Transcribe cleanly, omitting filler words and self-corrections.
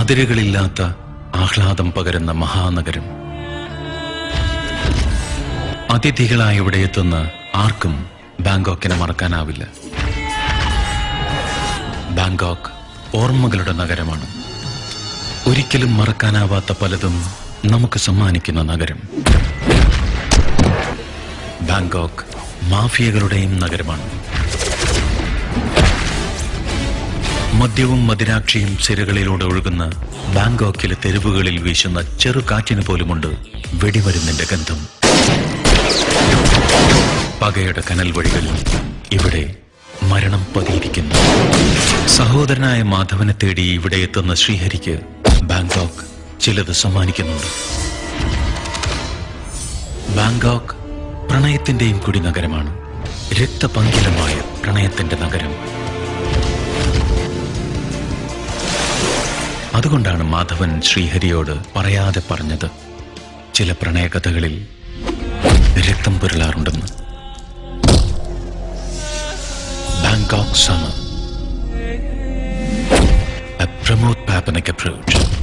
അതിരുകളില്ലാത്ത ആഹ്ലാദം പകരുന്ന മഹാനഗരം. അതിഥികളായി ഇവിടെ എത്തുന്ന ആർക്കും ബാങ്കോക്കിനെ മറക്കാനാവില്ല. ബാങ്കോക്ക് ഓർമ്മകളുടെ നഗരമാണ്. ഒരിക്കലും മറക്കാനാവാത്ത പലതും നമുക്ക് സമ്മാനിക്കുന്ന നഗരം. ബാങ്കോക്ക് മാഫിയകളുടെയും നഗരമാണ്. മദ്യവും മദിരാക്ഷിയും സിരകളിലൂടെ ഒഴുകുന്ന ബാങ്കോക്കിലെ തെരുവുകളിൽ വീശുന്ന ചെറുകാറ്റിന് പോലുമുണ്ട് വെടിമരുന്നിന്റെ ഗന്ധം. പകയുടെ കനൽ വഴികളിൽ ഇവിടെ മരണം പതിയിരിക്കുന്നു. സഹോദരനായ മാധവനെ തേടി ഇവിടെ എത്തുന്ന ശ്രീഹരിക്ക് ബാങ്കോക്ക് ചിലത് സമ്മാനിക്കുന്നുണ്ട്. ബാങ്കോക്ക് പ്രണയത്തിന്റെയും കൂടി നഗരമാണ്. രക്തപങ്കിലമായ പ്രണയത്തിന്റെ നഗരം. അതുകൊണ്ടാണ് മാധവൻ ശ്രീഹരിയോട് പറയാതെ പറഞ്ഞത് ചില പ്രണയകഥകളിൽ രക്തം പുരളാറുണ്ടെന്ന്. Bangkok Summer, a Pramod-Pappan approach.